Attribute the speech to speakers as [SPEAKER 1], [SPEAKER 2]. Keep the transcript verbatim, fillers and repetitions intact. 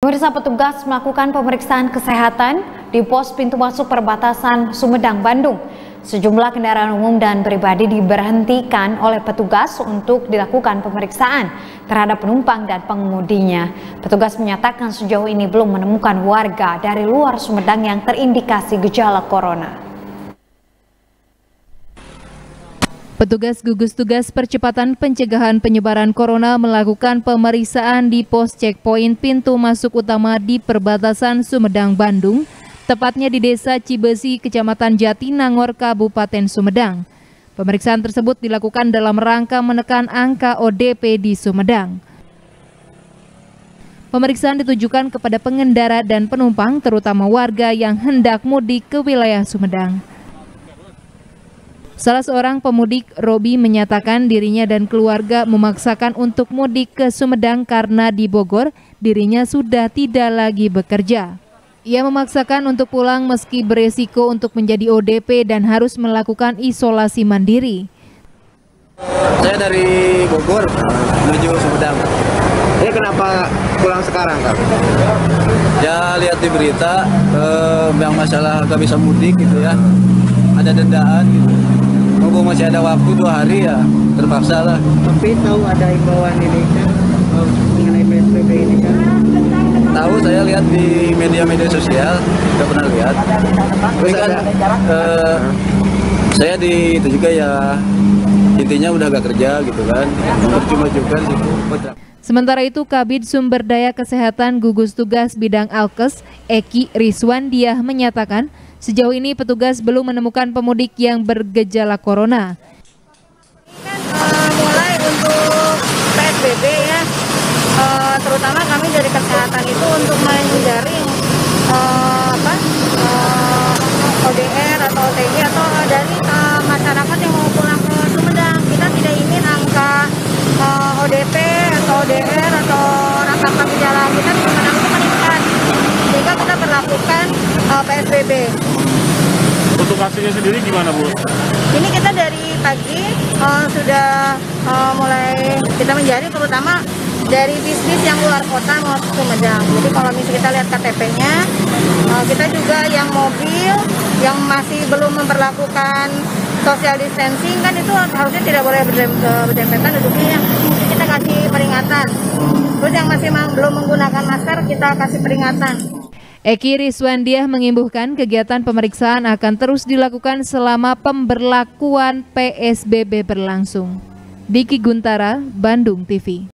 [SPEAKER 1] Pemirsa, petugas melakukan pemeriksaan kesehatan di pos pintu masuk perbatasan Sumedang, Bandung. Sejumlah kendaraan umum dan pribadi diberhentikan oleh petugas untuk dilakukan pemeriksaan terhadap penumpang dan pengemudinya. Petugas menyatakan sejauh ini belum menemukan warga dari luar Sumedang yang terindikasi gejala corona.
[SPEAKER 2] Petugas gugus tugas percepatan pencegahan penyebaran corona melakukan pemeriksaan di pos checkpoint pintu masuk utama di perbatasan Sumedang, Bandung, tepatnya di Desa Cibesi, Kecamatan Jatinangor, Kabupaten Sumedang. Pemeriksaan tersebut dilakukan dalam rangka menekan angka O D P di Sumedang. Pemeriksaan ditujukan kepada pengendara dan penumpang, terutama warga yang hendak mudik ke wilayah Sumedang. Salah seorang pemudik, Robi, menyatakan dirinya dan keluarga memaksakan untuk mudik ke Sumedang karena di Bogor dirinya sudah tidak lagi bekerja. Ia memaksakan untuk pulang meski beresiko untuk menjadi O D P dan harus melakukan isolasi mandiri.
[SPEAKER 3] Saya dari Bogor menuju Sumedang. Ini kenapa pulang sekarang, Kak? Ya lihat di berita eh, yang masalah gak bisa mudik gitu ya. Ada dendaan gitu. Mumpung masih ada waktu dua hari ya terpaksa lah.
[SPEAKER 4] Tapi tahu ada imbauan ini kan mengenai P S B B ini kan?
[SPEAKER 3] Tahu, saya lihat di media-media sosial, nggak pernah lihat. Tapi kan eh, saya di itu juga ya, intinya udah gak kerja gitu kan, percuma juga sih.
[SPEAKER 2] Sementara itu, Kabid Sumber Daya Kesehatan Gugus Tugas Bidang Alkes, Eki Riswandiah, menyatakan sejauh ini petugas belum menemukan pemudik yang bergejala corona.
[SPEAKER 5] Kan uh, mulai untuk P S B B ya, uh, terutama kami dari kesehatan itu untuk menjaring uh, apa uh, O D R atau O T G atau dari uh, masyarakat yang mau pulang ke Sumedang. Kita tidak ingin angka uh, O D P atau O D R atau rata-rata gejala kita di Sumedang itu meningkat, sehingga kita berlakukan uh, P S B B.
[SPEAKER 6] Untuk aksinya sendiri gimana, Bu?
[SPEAKER 5] Ini kita dari pagi uh, sudah uh, mulai kita menjaring, terutama dari bis-bis yang luar kota mau ke Sumedang. Jadi kalau misalnya kita lihat K T P-nya, uh, kita juga yang mobil yang masih belum memperlakukan social distancing kan itu harusnya tidak boleh berdempetan duduknya. Kita kasih peringatan. Terus yang masih belum menggunakan masker kita kasih peringatan.
[SPEAKER 2] Eki Riswandiah mengimbuhkan kegiatan pemeriksaan akan terus dilakukan selama pemberlakuan P S B B berlangsung. Diki Guntara, Bandung T V.